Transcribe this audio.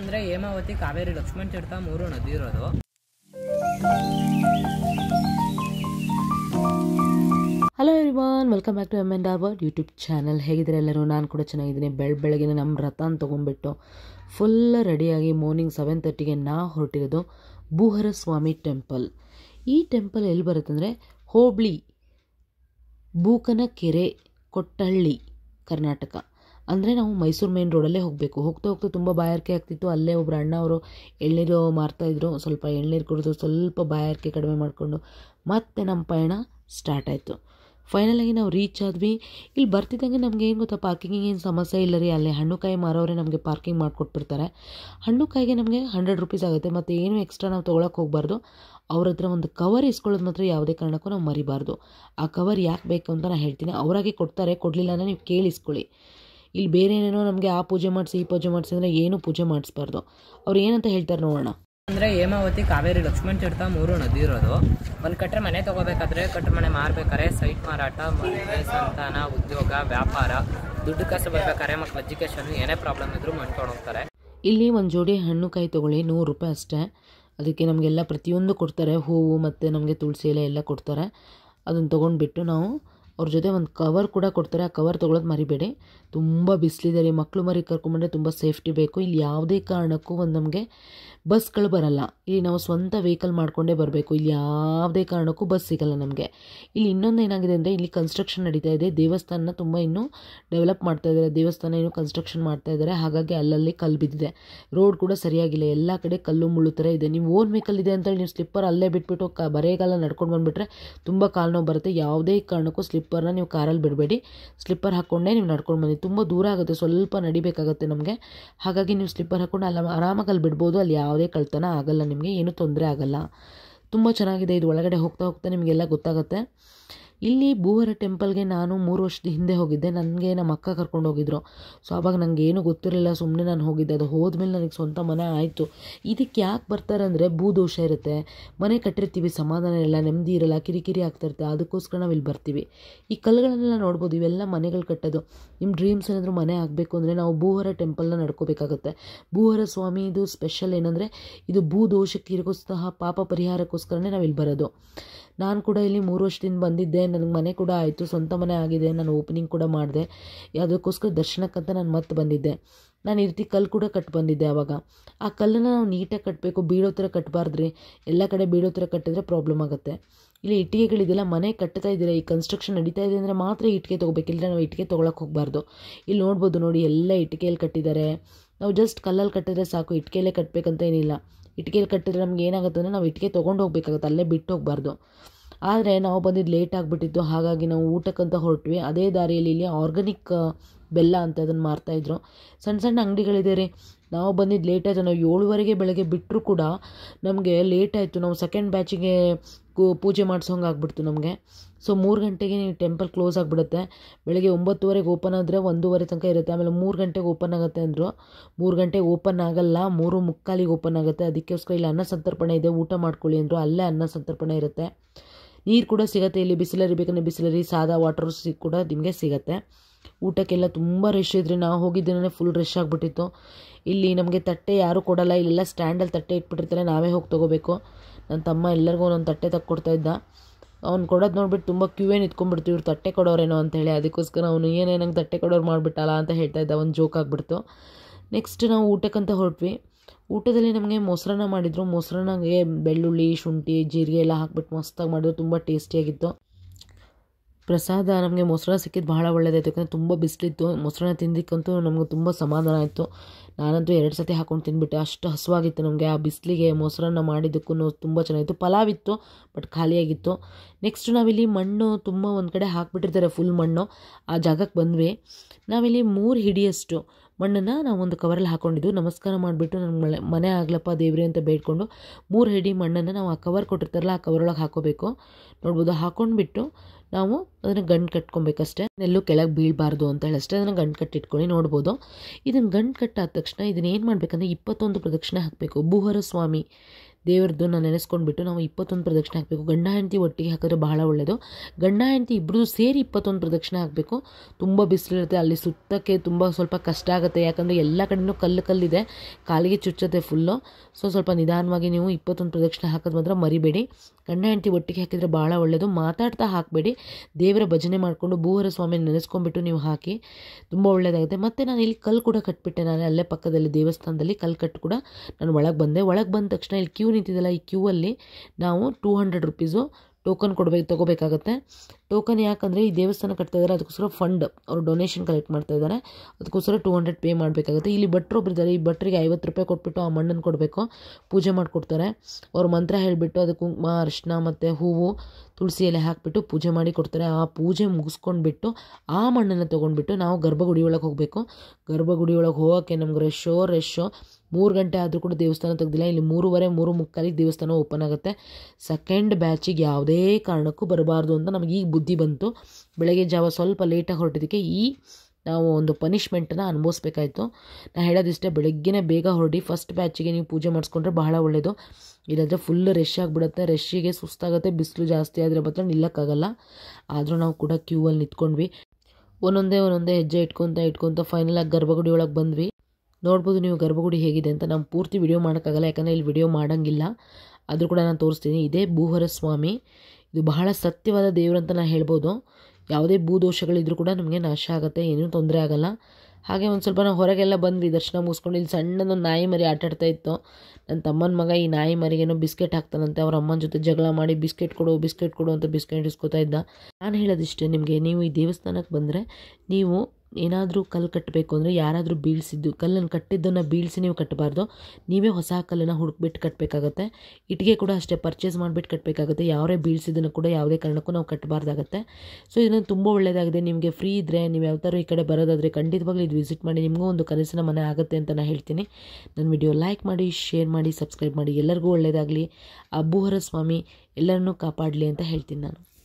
ಅಂದರೆ ಹೇಮಾವತಿ, ಕಾವೇರಿ, ಲಕ್ಷ್ಮಣ ತೀರ್ಥ 3 ನದಿ ಇರೋದು. Hello everyone, welcome back to MN YouTube channel. ಹೇಗಿದ್ದಾರೆ ಎಲ್ಲರೂ? ನಾನು ಕೂಡ ಚೆನ್ನಾಗಿದ್ದೀನಿ. ಬೆಳಗ್ಗೆ ನಮ್ಮ ರಥನ ತೊಗೊಂಡ್ಬಿಟ್ಟು ಫುಲ್ ರೆಡಿಯಾಗಿ ಮಾರ್ನಿಂಗ್ 7:30ಗೆ ನಾವು ಹೊರಟಿರೋದು ಭೂಹರ ಸ್ವಾಮಿ ಟೆಂಪಲ್. ಈ ಟೆಂಪಲ್ ಎಲ್ಲಿ ಬರುತ್ತೆ ಅಂದರೆ ಹೋಬಳಿ ಬೂಕನಕೆರೆ, ಕೊಟ್ಟಹಳ್ಳಿ, ಕರ್ನಾಟಕ. ಅಂದರೆ ನಾವು ಮೈಸೂರು ಮೇನ್ ರೋಡಲ್ಲೇ ಹೋಗಬೇಕು. ಹೋಗ್ತಾ ತುಂಬ ಬಾಯಾರಿಕೆ ಆಗ್ತಿತ್ತು. ಅಲ್ಲೇ ಒಬ್ಬರು ಅಣ್ಣ ಅವರು ಎಳ್ನೀರು ಮಾರ್ತಾಯಿದ್ರು. ಸ್ವಲ್ಪ ಎಳ್ನೀರು ಕುಡಿದು ಸ್ವಲ್ಪ ಬಾಯಾರಿಕೆ ಕಡಿಮೆ ಮಾಡಿಕೊಂಡು ಮತ್ತೆ ನಮ್ಮ ಪಯಣ ಸ್ಟಾರ್ಟ್ ಆಯಿತು. ಫೈನಲಾಗಿ ನಾವು ರೀಚ್ ಆದ್ವಿ. ಇಲ್ಲಿ ಬರ್ತಿದ್ದಂಗೆ ನಮಗೆ ಏನು ಗೊತ್ತಾ, ಪಾರ್ಕಿಂಗಿಗೆ ಏನು ಸಮಸ್ಯೆ ಇಲ್ಲ ರೀ. ಅಲ್ಲೇ ಹಣ್ಣುಕಾಯಿ ಮಾರೋರೆ ನಮಗೆ ಪಾರ್ಕಿಂಗ್ ಮಾಡಿಕೊಟ್ಬಿಡ್ತಾರೆ. ಹಣ್ಣುಕಾಯಿಗೆ ನಮಗೆ 100 ರೂಪೀಸ್ ಆಗುತ್ತೆ. ಮತ್ತು ಏನು ಎಕ್ಸ್ಟ್ರಾ ನಾವು ತೊಗೊಳಕ್ಕೆ ಹೋಗಬಾರ್ದು. ಅವ್ರ ಹತ್ರ ಒಂದು ಕವರ್ ಇಸ್ಕೊಳ್ಳೋದು ಮಾತ್ರ ಯಾವುದೇ ಕಾರಣಕ್ಕೂ ನಾವು ಮರಿಬಾರ್ದು. ಆ ಕವರ್ ಯಾಕೆ ಬೇಕು ಅಂತ ನಾನು ಹೇಳ್ತೀನಿ. ಅವರಾಗೆ ಕೊಡ್ತಾರೆ, ಕೊಡಲಿಲ್ಲ ಅಂದರೆ ನೀವು ಕೇಳಿಸ್ಕೊಳ್ಳಿ. ಇಲ್ಲಿ ಬೇರೆ ಏನೇನೋ ನಮಗೆ ಆ ಪೂಜೆ ಮಾಡಿಸಿ ಈ ಪೂಜೆ ಮಾಡಿಸಿ ಅಂದರೆ ಏನೂ ಪೂಜೆ ಮಾಡಿಸ್ಬಾರ್ದು. ಅವ್ರು ಏನಂತ ಹೇಳ್ತಾರೆ ನೋಡೋಣ. ಅಂದರೆ ಹೇಮಾವತಿ, ಕಾವೇರಿ, ಲಕ್ಷ್ಮಣ ತೀರ್ಥ 3 ನದಿ ಇರೋದು. ಒಂದು ಕಟ್ಟರೆ ಮನೆ ತೊಗೋಬೇಕಾದ್ರೆ, ಕಟ್ಟರೆ ಮನೆ ಮಾರಬೇಕಾದ್ರೆ, ಸೈಟ್ ಮಾರಾಟ, ಮದುವೆ, ಸಂತಾನ, ಉದ್ಯೋಗ, ವ್ಯಾಪಾರ, ದುಡ್ಡು ಕಾಸು ಬರ್ಬೇಕಾದ್ರೆ, ಮಕ್ಕಳು ಎಜುಕೇಷನ್ ಏನೇ ಪ್ರಾಬ್ಲಮ್ ಇದ್ರೂ ಮಾಡ್ಕೊಂಡು ಹೋಗ್ತಾರೆ. ಇಲ್ಲಿ ಒಂದು ಜೋಡಿ ಹಣ್ಣುಕಾಯಿ ತೊಗೊಳ್ಳಿ 100 ರೂಪಾಯಿ ಅಷ್ಟೇ. ಅದಕ್ಕೆ ನಮಗೆಲ್ಲ ಪ್ರತಿಯೊಂದು ಕೊಡ್ತಾರೆ. ಹೂವು ಮತ್ತು ನಮಗೆ ತುಳಸಿ ಎಲೆ ಎಲ್ಲ ಕೊಡ್ತಾರೆ. ಅದನ್ನು ತೊಗೊಂಡ್ಬಿಟ್ಟು ನಾವು ಅವ್ರ ಜೊತೆ ಒಂದು ಕವರ್ ಕೂಡ ಕೊಡ್ತಾರೆ. ಆ ಕವರ್ ತೊಗೊಳೋದು ಮರಿಬೇಡಿ. ತುಂಬ ಬಿಸಿಲಿದೆ ರೀ. ಮಕ್ಕಳು ಮರಿ ಕರ್ಕೊಂಡ್ಬಂದರೆ ತುಂಬ ಸೇಫ್ಟಿ ಬೇಕು. ಇಲ್ಲಿ ಯಾವುದೇ ಕಾರಣಕ್ಕೂ ಒಂದು ನಮಗೆ ಬಸ್ಗಳು ಬರಲ್ಲ. ಇಲ್ಲಿ ನಾವು ಸ್ವಂತ ವೆಹಿಕಲ್ ಮಾಡಿಕೊಂಡೇ ಬರಬೇಕು. ಇಲ್ಲಿ ಯಾವುದೇ ಕಾರಣಕ್ಕೂ ಬಸ್ ಸಿಗಲ್ಲ ನಮಗೆ. ಇಲ್ಲಿ ಇನ್ನೊಂದು ಏನಾಗಿದೆ ಅಂದರೆ ಇಲ್ಲಿ ಕನ್ಸ್ಟ್ರಕ್ಷನ್ ನಡೀತಾ ಇದೆ. ದೇವಸ್ಥಾನ ತುಂಬ ಇನ್ನೂ ಡೆವಲಪ್ ಮಾಡ್ತಾ ಇದ್ದಾರೆ. ದೇವಸ್ಥಾನ ಇನ್ನೂ ಕನ್ಸ್ಟ್ರಕ್ಷನ್ ಮಾಡ್ತಾ ಇದ್ದಾರೆ. ಹಾಗಾಗಿ ಅಲ್ಲಲ್ಲಿ ಕಲ್ಲು ಬಿದ್ದಿದೆ. ರೋಡ್ ಕೂಡ ಸರಿಯಾಗಿಲ್ಲ. ಎಲ್ಲ ಕಡೆ ಕಲ್ಲು ಮುಳ್ಳು ಥರ ಇದೆ. ನೀವು ಓನ್ ವೆಹಿಕಲ್ ಇದೆ ಅಂತೇಳಿ ನೀವು ಸ್ಲಿಪ್ಪರ್ ಅಲ್ಲೇ ಬಿಟ್ಬಿಟ್ಟು ಬರೆಗಾಲ ನಡ್ಕೊಂಡು ಬಂದುಬಿಟ್ರೆ ತುಂಬ ಕಾಲು ನೋವು ಬರುತ್ತೆ. ಯಾವುದೇ ಕಾರಣಕ್ಕೂ ಸ್ಲಿಪ್ಪರ್ನ ನೀವು ಕಾರಲ್ಲಿ ಬಿಡಬೇಡಿ. ಸ್ಲಿಪ್ಪರ್ ಹಾಕ್ಕೊಂಡೇ ನೀವು ನಡ್ಕೊಂಡು ಬನ್ನಿ. ತುಂಬ ದೂರ ಆಗುತ್ತೆ, ಸ್ವಲ್ಪ ನಡಿಬೇಕಾಗುತ್ತೆ ನಮಗೆ. ಹಾಗಾಗಿ ನೀವು ಸ್ಲಿಪ್ಪರ್ ಹಾಕ್ಕೊಂಡು ಆರಾಮಾಗಿ ಅಲ್ಲಿ ಬಿಡ್ಬೋದು. ಅಲ್ಲಿ ಯಾವುದೇ ಕಳ್ತನ ಆಗಲ್ಲ, ನಿಮಗೆ ಏನೂ ತೊಂದರೆ ಆಗಲ್ಲ. ತುಂಬ ಚೆನ್ನಾಗಿದೆ. ಇದು ಒಳಗಡೆ ಹೋಗ್ತಾ ನಿಮಗೆಲ್ಲ ಗೊತ್ತಾಗುತ್ತೆ. ಇಲ್ಲಿ ಭೂಹರ ಟೆಂಪಲ್ಗೆ ನಾನು 3 ವರ್ಷದ ಹಿಂದೆ ಹೋಗಿದ್ದೆ. ನನಗೆ ನಮ್ಮ ಅಕ್ಕ ಕರ್ಕೊಂಡು ಹೋಗಿದ್ರು. ಸೊ ಆವಾಗ ನನಗೆ ಏನೂ ಗೊತ್ತಿರಲಿಲ್ಲ, ಸುಮ್ಮನೆ ನಾನು ಹೋಗಿದ್ದೆ. ಅದು ಹೋದ್ಮೇಲೆ ನನಗೆ ಸ್ವಂತ ಮನೆ ಆಯಿತು. ಇದಕ್ಕೆ ಯಾಕೆ ಬರ್ತಾರೆ ಅಂದರೆ ಭೂದೋಷ ಇರುತ್ತೆ, ಮನೆ ಕಟ್ಟಿರ್ತೀವಿ, ಸಮಾಧಾನ ಇರಲ್ಲ, ನೆಮ್ಮದಿ ಇರಲ್ಲ, ಕಿರಿಕಿರಿ ಆಗ್ತಿರುತ್ತೆ. ಅದಕ್ಕೋಸ್ಕರ ನಾವು ಇಲ್ಲಿ ಬರ್ತೀವಿ. ಈ ಕಲ್ಲುಗಳನ್ನೆಲ್ಲ ನೋಡ್ಬೋದು. ಇವೆಲ್ಲ ಮನೆಗಳು ಕಟ್ಟೋದು. ನಿಮ್ಮ ಡ್ರೀಮ್ಸ್ ಏನಾದರೂ ಮನೆ ಆಗಬೇಕು ಅಂದರೆ ನಾವು ಭೂಹರ ಟೆಂಪಲ್ನ ನಡ್ಕೋಬೇಕಾಗುತ್ತೆ. ಭೂಹರ ಸ್ವಾಮಿ ಇದು ಸ್ಪೆಷಲ್ ಏನಂದರೆ ಇದು ಭೂದೋಷಕ್ಕಿರೋಸ್ಕರ ಪಾಪ ಪರಿಹಾರಕ್ಕೋಸ್ಕರನೇ ನಾವು ಇಲ್ಲಿ ಬರೋದು. ನಾನು ಕೂಡ ಇಲ್ಲಿ 3 ವರ್ಷದಿಂದ ಬಂದಿದ್ದೆ. ನನಗೆ ಮನೆ ಕೂಡ ಆಯಿತು, ಸ್ವಂತ ಮನೆ ಆಗಿದೆ. ನಾನು ಓಪನಿಂಗ್ ಕೂಡ ಮಾಡಿದೆ. ಅದಕ್ಕೋಸ್ಕರ ದರ್ಶನಕ್ಕಂತ ನಾನು ಮತ್ತೆ ಬಂದಿದ್ದೆ. ನಾನು ಈ ರೀತಿ ಕಲ್ಲು ಕೂಡ ಕಟ್ಟಿ ಬಂದಿದ್ದೆ ಆವಾಗ. ಆ ಕಲ್ಲನ್ನು ನಾವು ನೀಟಾಗಿ ಕಟ್ಟಬೇಕು, ಬೀಳೋ ಥರ ಕಟ್ಟಬಾರ್ದ್ರಿ. ಎಲ್ಲ ಕಡೆ ಬೀಳೋ ಥರ ಕಟ್ಟಿದ್ರೆ ಪ್ರಾಬ್ಲಮ್ ಆಗುತ್ತೆ. ಇಲ್ಲಿ ಇಟ್ಟಿಗೆಗಳಿದೆಲ್ಲ, ಮನೆ ಕಟ್ತಾ ಇದ್ದೀರಾ, ಈ ಕನ್ಸ್ಟ್ರಕ್ಷನ್ ನಡೀತಾ ಇದೆ ಅಂದರೆ ಮಾತ್ರ ಇಟ್ಟಿಗೆ ತೊಗೋಬೇಕಿಲ್ಲ. ನಾವು ಇಟ್ಟಿಗೆ ತೊಗೊಳಕ್ಕೆ ಹೋಗಬಾರ್ದು. ಇಲ್ಲಿ ನೋಡ್ಬೋದು ನೋಡಿ, ಎಲ್ಲ ಇಟ್ಟಿಗೆಯಲ್ಲಿ ಕಟ್ಟಿದ್ದಾರೆ. ನಾವು ಜಸ್ಟ್ ಕಲ್ಲಲ್ಲಿ ಕಟ್ಟಿದ್ರೆ ಸಾಕು, ಇಟ್ಟಿಗೆಯಲ್ಲೇ ಕಟ್ಟಬೇಕಂತ ಏನಿಲ್ಲ. ಇಟ್ಟಿಗೆಯಲ್ಲಿ ಕಟ್ಟಿದ್ರೆ ನಮ್ಗೆ ಏನಾಗುತ್ತೆ ಅಂದರೆ ನಾವು ಇಟ್ಟಿಗೆ ತೊಗೊಂಡು ಹೋಗ್ಬೇಕಾಗುತ್ತೆ, ಅಲ್ಲೇ ಬಿಟ್ಟು ಹೋಗಬಾರ್ದು. ಆದರೆ ನಾವು ಬಂದಿದ್ದು ಲೇಟ್ ಆಗಿಬಿಟ್ಟಿತ್ತು. ಹಾಗಾಗಿ ನಾವು ಊಟಕ್ಕಂತ ಹೊರಟ್ವಿ. ಅದೇ ದಾರಿಯಲ್ಲಿ ಇಲ್ಲಿ ಆರ್ಗಾನಿಕ್ ಬೆಲ್ಲ ಅಂತ ಅದನ್ನು ಮಾರ್ತಾಯಿದ್ರು. ಸಣ್ಣ ಅಂಗಡಿಗಳಿದೆ ರೀ. ನಾವು ಬಂದಿದ್ದು ಲೇಟ್ ಆಯಿತು. ನಾವು 7:30ಗೆ ಬೆಳಗ್ಗೆ ಬಿಟ್ಟರೂ ಕೂಡ ನಮಗೆ ಲೇಟ್ ಆಯಿತು. ನಾವು ಸೆಕೆಂಡ್ ಬ್ಯಾಚಿಗೆ ಪೂಜೆ ಮಾಡಿಸೋಂಗೆ ಆಗ್ಬಿಡ್ತು ನಮಗೆ. ಸೊ 3 ಗಂಟೆಗೆ ಟೆಂಪಲ್ ಕ್ಲೋಸ್ ಆಗಿಬಿಡುತ್ತೆ. ಬೆಳಗ್ಗೆ 9:30ಗೆ ಓಪನ್ ಆದರೆ 1:30 ತನಕ ಇರುತ್ತೆ. ಆಮೇಲೆ 3 ಗಂಟೆಗೆ ಓಪನ್ ಆಗುತ್ತೆ ಅಂದರು. 3 ಗಂಟೆಗೆ ಓಪನ್ ಆಗಲ್ಲ, 3:45ಗೆ ಓಪನ್ ಆಗುತ್ತೆ. ಅದಕ್ಕೋಸ್ಕರ ಇಲ್ಲಿ ಅನ್ನ ಸಂತರ್ಪಣೆ ಇದೆ, ಊಟ ಮಾಡ್ಕೊಳ್ಳಿ ಅಂದರು. ಅಲ್ಲೇ ಅನ್ನ ಸಂತರ್ಪಣೆ ಇರುತ್ತೆ. ನೀರು ಕೂಡ ಸಿಗುತ್ತೆ ಇಲ್ಲಿ. ಬಿಸಿಲರಿ ಬೇಕಂದರೆ ಬಿಸಿಲರಿ, ಸಾದಾ ವಾಟರ್ ಕೂಡ ನಿಮಗೆ ಸಿಗುತ್ತೆ. ಊಟಕ್ಕೆಲ್ಲ ತುಂಬ ರಶ್ ಇದ್ರಿ. ನಾವು ಹೋಗಿದ್ದೇನೆ ಫುಲ್ ರಶ್ ಆಗಿಬಿಟ್ಟಿತ್ತು. ಇಲ್ಲಿ ನಮಗೆ ತಟ್ಟೆ ಯಾರೂ ಕೊಡಲ್ಲ. ಇಲ್ಲೆಲ್ಲ ಸ್ಟ್ಯಾಂಡಲ್ಲಿ ತಟ್ಟೆ ಇಟ್ಬಿಟ್ಟಿರ್ತಾರೆ, ನಾವೇ ಹೋಗಿ ತೊಗೋಬೇಕು. ನನ್ನ ತಮ್ಮ ಎಲ್ಲರಿಗೂ ಒಂದೊಂದು ತಟ್ಟೆ ತಕ್ಕೊಡ್ತಾ ಇದ್ದ. ಅವ್ನು ಕೊಡೋದು ನೋಡ್ಬಿಟ್ಟು ತುಂಬ ಕ್ಯೂವೇ ನಿಂತ್ಕೊಂಡ್ಬಿಡ್ತು, ಇವ್ರು ತಟ್ಟೆ ಕೊಡೋರೇನೋ ಅಂತೇಳಿ. ಅದಕ್ಕೋಸ್ಕರ ಅವನು ಏನೇನಂಗೆ ತಟ್ಟೆ ಕೊಡೋರು ಮಾಡಿಬಿಟ್ಟಲ್ಲ ಅಂತ ಹೇಳ್ತಾ ಇದ್ದ. ಒಂದು ಜೋಕ್ ಆಗಿಬಿಡ್ತು. ನೆಕ್ಸ್ಟ್ ನಾವು ಊಟಕ್ಕಂತ ಹೊರಟ್ವಿ. ಊಟದಲ್ಲಿ ನಮಗೆ ಮೊಸರನ್ನ ಮಾಡಿದರು. ಮೊಸರನ್ನಗೆ ಬೆಳ್ಳುಳ್ಳಿ, ಶುಂಠಿ, ಜೀರಿಗೆ ಎಲ್ಲ ಹಾಕ್ಬಿಟ್ಟು ಮಸ್ತಾಗಿ ಮಾಡಿದ್ರು. ತುಂಬ ಟೇಸ್ಟಿಯಾಗಿತ್ತು. ಪ್ರಸಾದ ನಮಗೆ ಮೊಸರನ್ನ ಸಿಕ್ಕಿದ್ದು ಭಾಳ ಒಳ್ಳೆಯದಾಯಿತು. ಯಾಕಂದರೆ ತುಂಬ ಬಿಸಿಲಿತ್ತು. ಮೊಸರನ್ನ ತಿಂದಿಕ್ಕಂತೂ ನಮಗೆ ತುಂಬ ಸಮಾಧಾನ ಆಯಿತು. ನಾನಂತೂ 2 ಸತಿ ಹಾಕ್ಕೊಂಡು ತಿಂದುಬಿಟ್ಟೆ. ಅಷ್ಟು ಹಸುವಾಗಿತ್ತು ನಮಗೆ. ಆ ಬಿಸಿಲಿಗೆ ಮೊಸರನ್ನ ಮಾಡಿದ್ದಕ್ಕೂ ತುಂಬ ಚೆನ್ನಾಗಿತ್ತು. ಪಲಾವ್ ಇತ್ತು, ಬಟ್ ಖಾಲಿಯಾಗಿತ್ತು. ನೆಕ್ಸ್ಟ್ ನಾವಿಲ್ಲಿ ಮಣ್ಣು ತುಂಬ ಒಂದು ಕಡೆ ಹಾಕಿಬಿಟ್ಟಿರ್ತಾರೆ, ಫುಲ್ ಮಣ್ಣು. ಆ ಜಾಗಕ್ಕೆ ಬಂದ್ವಿ. ನಾವಿಲ್ಲಿ 3 ಹಿಡಿಯಷ್ಟು ಮಣ್ಣನ್ನು ನಾವು ಒಂದು ಕವರಲ್ಲಿ ಹಾಕ್ಕೊಂಡಿದ್ದು. ನಮಸ್ಕಾರ ಮಾಡಿಬಿಟ್ಟು ನನ್ನ ಮನೆ ಆಗ್ಲಪ್ಪ ದೇವ್ರಿ ಅಂತ ಬೇಡ್ಕೊಂಡು 3 ಹಿಡಿ ಮಣ್ಣನ್ನು ನಾವು ಆ ಕವರ್ ಕೊಟ್ಟಿರ್ತಾರಲ್ಲ ಆ ಕವರೊಳಗೆ ಹಾಕೋಬೇಕು. ನೋಡ್ಬೋದು. ಹಾಕ್ಕೊಂಡ್ಬಿಟ್ಟು ನಾವು ಅದನ್ನು ಗಂಟು ಕಟ್ಕೊಬೇಕಷ್ಟೇ. ಎಲ್ಲೂ ಕೆಳಗೆ ಬೀಳಬಾರ್ದು ಅಂತ ಹೇಳಿ ಅಷ್ಟೇ. ಅದನ್ನು ಗಂಟು ಕಟ್ಟಿಟ್ಕೊಳ್ಳಿ. ನೋಡ್ಬೋದು. ಇದನ್ನು ಗಂಟು ಕಟ್ಟಾದ ತಕ್ಷಣ ಇದನ್ನು ಏನು ಮಾಡಬೇಕಂದ್ರೆ 21 ಪ್ರದಕ್ಷಿಣೆ ಹಾಕಬೇಕು. ಭೂಹರ ಸ್ವಾಮಿ ದೇವ್ರದ್ದು ನಾನು ನೆನೆಸ್ಕೊಂಡ್ಬಿಟ್ಟು ನಾವು 21 ಪ್ರದಕ್ಷಿಣೆ ಹಾಕಬೇಕು. ಗಂಡ ಹೆಂಡತಿ ಒಟ್ಟಿಗೆ ಹಾಕಿದ್ರೆ ಬಹಳ ಒಳ್ಳೆಯದು. ಗಂಡ ಹೆಂಡತಿ ಇಬ್ಬರದು ಸೇರಿ 21 ಪ್ರದಕ್ಷಿಣೆ ಹಾಕಬೇಕು. ತುಂಬ ಬಿಸಿಲಿರುತ್ತೆ, ಅಲ್ಲಿ ಸುತ್ತಕ್ಕೆ ಸ್ವಲ್ಪ ಕಷ್ಟ ಆಗುತ್ತೆ, ಯಾಕಂದರೆ ಎಲ್ಲ ಕಡೆಯೂ ಕಲ್ಲಿದೆ, ಕಾಲಿಗೆ ಚುಚ್ಚುತ್ತೆ ಫುಲ್ಲು. ಸ್ವಲ್ಪ ನಿಧಾನವಾಗಿ ನೀವು 21 ಪ್ರದಕ್ಷಿಣೆ ಹಾಕೋದು ಮಾತ್ರ ಮರಿಬೇಡಿ. ಗಂಡ ಹೆಂಡತಿ ಒಟ್ಟಿಗೆ ಹಾಕಿದರೆ ಭಾಳ ಒಳ್ಳೆಯದು. ಮಾತಾಡ್ತಾ ಹಾಕಬೇಡಿ, ದೇವರ ಭಜನೆ ಮಾಡಿಕೊಂಡು ಭೂಹರ ಸ್ವಾಮಿನ ನೆನೆಸ್ಕೊಂಡ್ಬಿಟ್ಟು ನೀವು ಹಾಕಿ, ತುಂಬ ಒಳ್ಳೆಯದಾಗುತ್ತೆ. ಮತ್ತು ನಾನು ಇಲ್ಲಿ ಕಲ್ಲು ಕೂಡ ಕಟ್ಬಿಟ್ಟೆ, ನಾನು ಅಲ್ಲೇ ಪಕ್ಕದಲ್ಲಿ ದೇವಸ್ಥಾನದಲ್ಲಿ ಕಲ್ಲು ಕಟ್ಟು ಕೂಡ ನಾನು ಒಳಗೆ ಬಂದ ತಕ್ಷಣ ಇಲ್ಲಿ ಕ್ಯೂ ನಿಂತಿದ್ದಲ್ಲ, ಈ ಕ್ಯೂ ಅಲ್ಲಿ ನಾವು 200 ರೂಪೀಸು ಟೋಕನ್ ತೊಗೋಬೇಕಾಗತ್ತೆ. ಟೋಕನ್ ಯಾಕಂದರೆ ಈ ದೇವಸ್ಥಾನ ಕಟ್ತಾ ಇದ್ದಾರೆ, ಅದಕ್ಕೋಸ್ಕರ ಫಂಡ್ ಅವರು ಡೊನೇಷನ್ ಕಲೆಕ್ಟ್ ಮಾಡ್ತಾ ಇದ್ದಾರೆ, ಅದಕ್ಕೋಸ್ಕರ 200 ಪೇ ಮಾಡಬೇಕಾಗುತ್ತೆ. ಇಲ್ಲಿ ಭಟ್ರೊಬ್ರು ಇದ್ದಾರೆ, ಈ ಭಟ್ರಿಗೆ 50 ರೂಪಾಯಿ ಕೊಟ್ಬಿಟ್ಟು ಆ ಮಣ್ಣನ್ನು ಕೊಡಬೇಕು, ಪೂಜೆ ಮಾಡಿಕೊಡ್ತಾರೆ. ಅವ್ರು ಮಂತ್ರ ಹೇಳಿಬಿಟ್ಟು ಅದಕ್ಕೆ ಕುಂಕುಮ, ಅರಿಶಿನ ಮತ್ತು ಹೂವು, ತುಳಸಿ ಎಲೆ ಹಾಕಿಬಿಟ್ಟು ಪೂಜೆ ಮಾಡಿ ಕೊಡ್ತಾರೆ. ಆ ಪೂಜೆ ಮುಗಿಸ್ಕೊಂಡ್ಬಿಟ್ಟು ಆ ಮಣ್ಣನ್ನು ತೊಗೊಂಡ್ಬಿಟ್ಟು ನಾವು ಗರ್ಭಗುಡಿ ಒಳಗೆ ಹೋಗಬೇಕು. ಗರ್ಭಗುಡಿ ಒಳಗೆ ಹೋಗೋಕ್ಕೆ ನಮ್ಗೆ ರಶ್ಶೋ 3 ಗಂಟೆ ಆದರೂ ಕೂಡ ದೇವಸ್ಥಾನ ತೆಗ್ದಿಲ್ಲ. ಇಲ್ಲಿ 3:30, 3:45 ದೇವಸ್ಥಾನ ಓಪನ್ ಆಗುತ್ತೆ. ಸೆಕೆಂಡ್ ಬ್ಯಾಚಿಗೆ ಯಾವುದೇ ಕಾರಣಕ್ಕೂ ಬರಬಾರ್ದು ಅಂತ ನಮಗೆ ಈಗ ಬುದ್ಧಿ ಬಂತು. ಬೆಳಗ್ಗೆ ಜಾವ ಸ್ವಲ್ಪ ಲೇಟಾಗಿ ಹೊರಟಿದ್ದಕ್ಕೆ ನಾವು ಒಂದು ಪನಿಷ್ಮೆಂಟನ್ನು ಅನುಭವಿಸ್ಬೇಕಾಯ್ತು. ನಾನು ಹೇಳೋದಿಷ್ಟೇ, ಬೆಳಗ್ಗೆನೇ ಬೇಗ ಹೊರಡಿ ಫಸ್ಟ್ ಬ್ಯಾಚಿಗೆ ನೀವು ಪೂಜೆ ಮಾಡಿಸ್ಕೊಂಡ್ರೆ ಬಹಳ ಒಳ್ಳೆಯದು. ಇಲ್ಲಾಂದರೆ ಫುಲ್ ರಶ್ ಆಗಿಬಿಡುತ್ತೆ, ರಶ್ಶಿಗೆ ಸುಸ್ತಾಗುತ್ತೆ, ಬಿಸಿಲು ಜಾಸ್ತಿ ಆದರೆ ಮಾತ್ರ ನಿಲ್ಲಕ್ಕಾಗಲ್ಲ. ಆದರೂ ನಾವು ಕೂಡ ಕ್ಯೂ ಅಲ್ಲಿ ನಿಂತ್ಕೊಂಡ್ವಿ. ಒಂದೊಂದೇ ಹೆಜ್ಜೆ ಇಟ್ಕೊತ ಫೈನಲಾಗಿ ಗರ್ಭಗುಡಿ ಒಳಗೆ ಬಂದ್ವಿ. ನೋಡ್ಬೋದು ನೀವು ಗರ್ಭಗುಡಿ ಹೇಗಿದೆ ಅಂತ. ನಾನು ಪೂರ್ತಿ ವಿಡಿಯೋ ಮಾಡೋಕ್ಕಾಗಲ್ಲ, ಯಾಕಂದರೆ ಇಲ್ಲಿ ವಿಡಿಯೋ ಮಾಡೋಂಗಿಲ್ಲ, ಆದರೂ ಕೂಡ ನಾನು ತೋರಿಸ್ತೀನಿ. ಇದೇ ಭೂಹರ ಸ್ವಾಮಿ, ಇದು ಬಹಳ ಸತ್ಯವಾದ ದೇವರು ಅಂತ ನಾನು ಹೇಳ್ಬೋದು. ಯಾವುದೇ ಭೂದೋಷಗಳಿದ್ರೂ ಕೂಡ ನಮಗೆ ನಾಶ ಆಗುತ್ತೆ, ಏನೂ ತೊಂದರೆ ಆಗಲ್ಲ. ಹಾಗೆ ಒಂದು ಸ್ವಲ್ಪ ನಾವು ಹೊರಗೆಲ್ಲ ಬಂದ್ವಿ ದರ್ಶನ ಮುಗಿಸ್ಕೊಂಡು. ಇಲ್ಲಿ ಸಣ್ಣದೊಂದು ನಾಯಿ ಮರಿ ಆಟಾಡ್ತಾ ಇತ್ತು. ನನ್ನ ತಮ್ಮನ ಮಗ ಈ ನಾಯಿ ಮರಿಗೇನೋ ಬಿಸ್ಕೆಟ್ ಹಾಕ್ತಾನಂತೆ, ಅವ್ರ ಅಮ್ಮನ ಜೊತೆ ಜಗಳ ಮಾಡಿ ಬಿಸ್ಕೆಟ್ ಕೊಡು ಅಂತ ಬಿಸ್ಕೆಟ್ ಇಸ್ಕೊತಾ ಇದ್ದ. ನಾನು ಹೇಳೋದಿಷ್ಟೇ ನಿಮಗೆ, ನೀವು ಈ ದೇವಸ್ಥಾನಕ್ಕೆ ಬಂದರೆ ನೀವು ಏನಾದರೂ ಕಲ್ಲು ಕಟ್ಟಬೇಕು ಅಂದರೆ ಯಾರಾದರೂ ಕಲ್ಲನ್ನು ಕಟ್ಟಿದ್ದನ್ನು ಬೀಳಿಸಿ ನೀವು ಕಟ್ಟಬಾರ್ದು, ನೀವೇ ಹೊಸ ಕಲ್ಲನ್ನು ಹುಡುಕ್ಬಿಟ್ಟು ಕಟ್ಟಬೇಕಾಗತ್ತೆ. ಇಟ್ಟಿಗೆ ಕೂಡ ಅಷ್ಟೇ, ಪರ್ಚೇಸ್ ಮಾಡಿಬಿಟ್ಟು ಕಟ್ಟಬೇಕಾಗುತ್ತೆ. ಯಾರೇ ಬೀಳಿಸಿದ್ದನ್ನು ಕೂಡ ಯಾವುದೇ ಕಾರಣಕ್ಕೂ ನಾವು ಕಟ್ಟಬಾರ್ದಾಗತ್ತೆ. ಸೊ ಇದನ್ನು ತುಂಬ ಒಳ್ಳೆಯದಾಗಿದೆ. ನಿಮಗೆ ಫ್ರೀ ಇದ್ದರೆ ನೀವು ಯಾವತ್ತಾರು ಈ ಕಡೆ ಬರೋದಾದರೆ ಖಂಡಿತವಾಗ್ಲೂ ಇದು ವಿಸಿಟ್ ಮಾಡಿ, ನಿಮಗೂ ಒಂದು ಕನಸಿನ ಮನೆ ಆಗುತ್ತೆ ಅಂತ ನಾನು ಹೇಳ್ತೀನಿ. ನನ್ನ ವಿಡಿಯೋ ಲೈಕ್ ಮಾಡಿ, ಶೇರ್ ಮಾಡಿ, ಸಬ್ಸ್ಕ್ರೈಬ್ ಮಾಡಿ. ಎಲ್ಲರಿಗೂ ಒಳ್ಳೆಯದಾಗಲಿ. ಆ ಭೂಹರ ಸ್ವಾಮಿ ಎಲ್ಲರನ್ನೂ ಕಾಪಾಡಲಿ ಅಂತ ಹೇಳ್ತೀನಿ ನಾನು.